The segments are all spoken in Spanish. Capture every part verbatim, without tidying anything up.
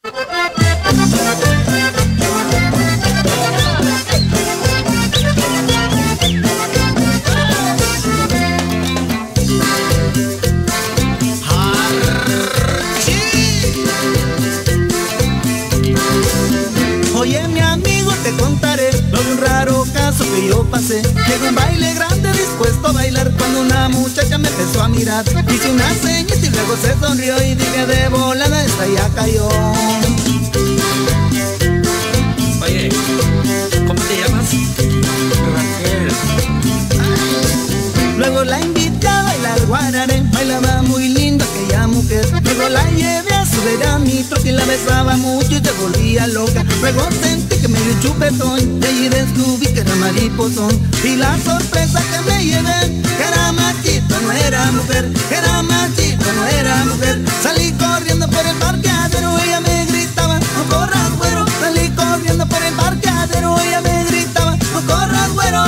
Oye, mi amigo, te contaré lo de un raro caso que yo pasé. Llegó un baile grande dispuesto a bailar cuando una muchacha me empezó a mirar. Hice una seña y luego se sonrió y dije de volada, esta ya cayó. Oye, ¿cómo te llamas? Raquel. Luego la invité a bailar guararé, bailaba muy lindo aquella mujer. Luego la llevé a subir a mi troca y la besaba mucho y se volvía loca. Luego sentí que me dio un chupetón y allí descubrí que era mariposón. Y la sorpresa que me llevé, que era machito, no era mujer, que era machito, no era mujer. Salí corriendo por el parqueadero, ella me gritaba, no corras güero. Salí corriendo por el parqueadero, ella me gritaba, no corras güero.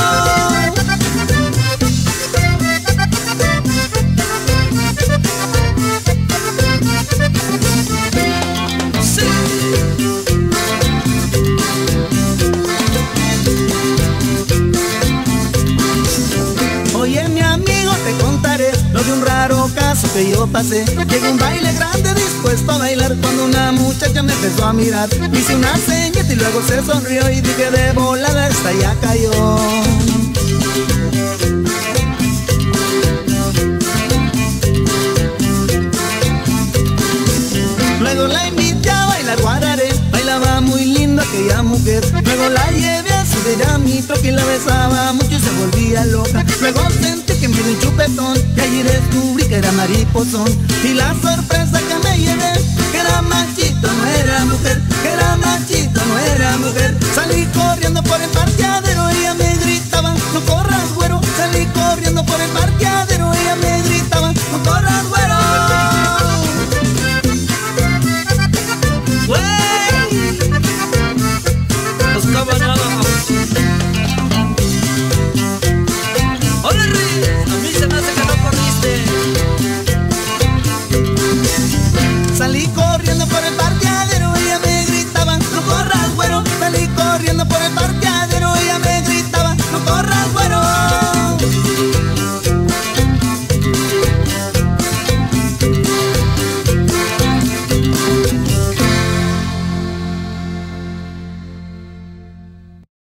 Oye, mi amigo, te contaré lo de un raro caso que yo pasé. Llegó un baile grande dispuesto a bailar cuando una muchacha me empezó a mirar. Hice una seña y luego se sonrió y dije de volada, esta ya cayó. Luego la invité a bailar guararé, bailaba muy lindo aquella mujer. Luego la llevé a subir a mi troca y la besaba mucho y se volvía loca. Luego sentí que me dio un chupetón y allí descubrí que era mariposón. Y la sorpresa que me llevé, que era machito,